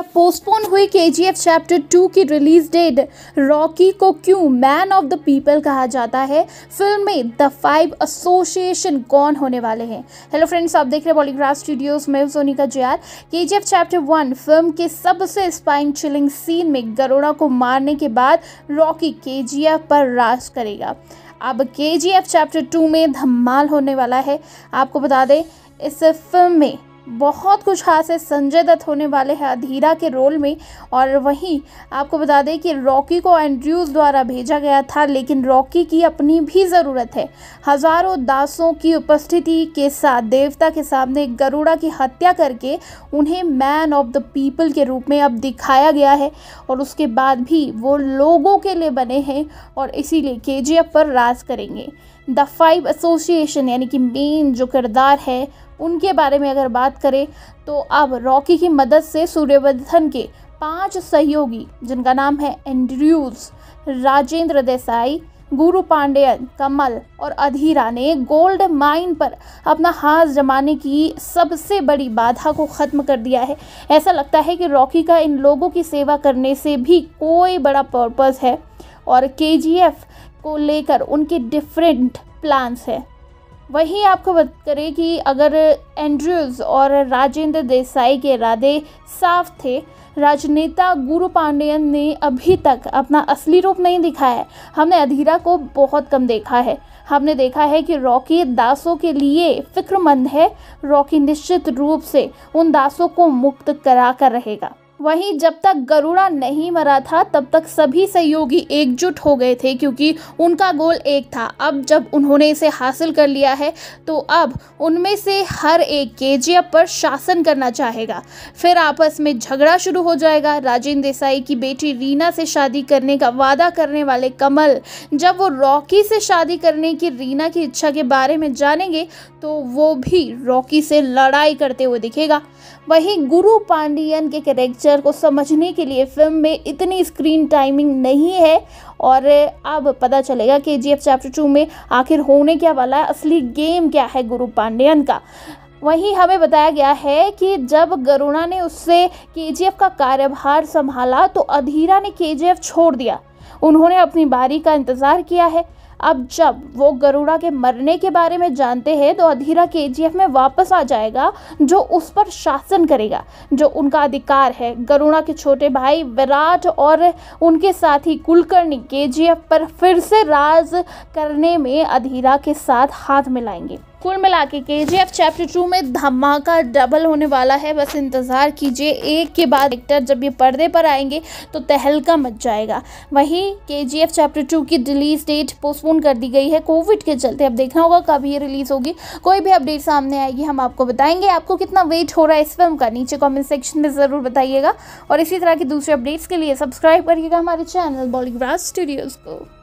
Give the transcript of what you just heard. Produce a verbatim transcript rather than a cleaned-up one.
क्या पोस्टपोन हुई KGF chapter two की रिलीज डेट? रॉकी को क्यों मैन ऑफ द पीपल कहा जाता है? फिल्म में द फाइव एसोसिएशन कौन होने वाले हैं? हेलो फ्रेंड्स, आप देख रहे हैं बॉलीग्राफ स्टूडियोज में Sonika Jayar. KGF chapter one film के सबसे स्पाइन चिलिंग सीन में गरुड़ा को मारने के बाद रॉकी केजीएफ पर राज करेगा। अब केजीएफ चैप्टर टू में धमाल होने वाला है। आपको बता दें, इस फिल्म में बहुत कुछ खास है। संजय दत्त होने वाले हैं अधीरा के रोल में, और वहीं आपको बता दें कि रॉकी को एंड्रयूज़ द्वारा भेजा गया था, लेकिन रॉकी की अपनी भी ज़रूरत है। हज़ारों दासों की उपस्थिति के साथ देवता के सामने गरुड़ा की हत्या करके उन्हें मैन ऑफ द पीपल के रूप में अब दिखाया गया है, और उसके बाद भी वो लोगों के लिए बने हैं और इसीलिए केजीएफ पर राज करेंगे। द फाइव एसोसिएशन यानी कि मेन जो किरदार है उनके बारे में अगर बात करें तो अब रॉकी की मदद से सूर्यवर्धन के पांच सहयोगी, जिनका नाम है एंड्रयूज़, राजेंद्र देसाई, गुरु पांडेयन, कमल और अधीरा ने गोल्ड माइन पर अपना हाथ जमाने की सबसे बड़ी बाधा को ख़त्म कर दिया है। ऐसा लगता है कि रॉकी का इन लोगों की सेवा करने से भी कोई बड़ा पर्पस है और केजीएफ को लेकर उनके डिफरेंट प्लान्स है। वहीं आपको बात करें कि अगर एंड्रयूज़ और राजेंद्र देसाई के इरादे साफ थे, राजनेता गुरु पांडेयन ने अभी तक अपना असली रूप नहीं दिखाया है। हमने अधीरा को बहुत कम देखा है। हमने देखा है कि रॉकी दासों के लिए फिक्रमंद है। रॉकी निश्चित रूप से उन दासों को मुक्त करा कर रहेगा। वहीं जब तक गरुड़ा नहीं मरा था तब तक सभी सहयोगी एकजुट हो गए थे, क्योंकि उनका गोल एक था। अब जब उन्होंने इसे हासिल कर लिया है तो अब उनमें से हर एक केजीएफ पर शासन करना चाहेगा। फिर आपस में झगड़ा शुरू हो जाएगा। राजेंद्र देसाई की बेटी रीना से शादी करने का वादा करने वाले कमल, जब वो रॉकी से शादी करने की रीना की इच्छा के बारे में जानेंगे तो वो भी रॉकी से लड़ाई करते हुए दिखेगा। वहीं गुरु पांडियन के कैरेक्टर को समझने के लिए फिल्म में इतनी स्क्रीन टाइमिंग नहीं है, और अब पता चलेगा कि केजीएफ चैप्टर टू में आखिर होने क्या वाला है, असली गेम क्या है गुरु पांडियन का। वहीं हमें बताया गया है कि जब गरुड़ा ने उससे केजीएफ का कार्यभार संभाला तो अधीरा ने केजीएफ छोड़ दिया। उन्होंने अपनी बारी का इंतज़ार किया है। अब जब वो गरुड़ा के मरने के बारे में जानते हैं तो अधीरा केजीएफ में वापस आ जाएगा, जो उस पर शासन करेगा, जो उनका अधिकार है। गरुड़ा के छोटे भाई विराट और उनके साथी कुलकर्णी केजीएफ पर फिर से राज करने में अधीरा के साथ हाथ मिलाएंगे। कुल मिला के केजीएफ चैप्टर टू में धमाका डबल होने वाला है। बस इंतज़ार कीजिए, एक के बाद एक्टर जब ये पर्दे पर आएंगे तो तहलका मच जाएगा। वहीं केजीएफ चैप्टर टू की रिलीज डेट पोस्टपोन कर दी गई है कोविड के चलते। अब देखना होगा कब ये रिलीज़ होगी। कोई भी अपडेट सामने आएगी हम आपको बताएंगे। आपको कितना वेट हो रहा है इस फिल्म का, नीचे कॉमेंट सेक्शन में ज़रूर बताइएगा, और इसी तरह की दूसरे अपडेट्स के लिए सब्सक्राइब करिएगा हमारे चैनल बॉलीग्राफ स्टूडियोज़ को।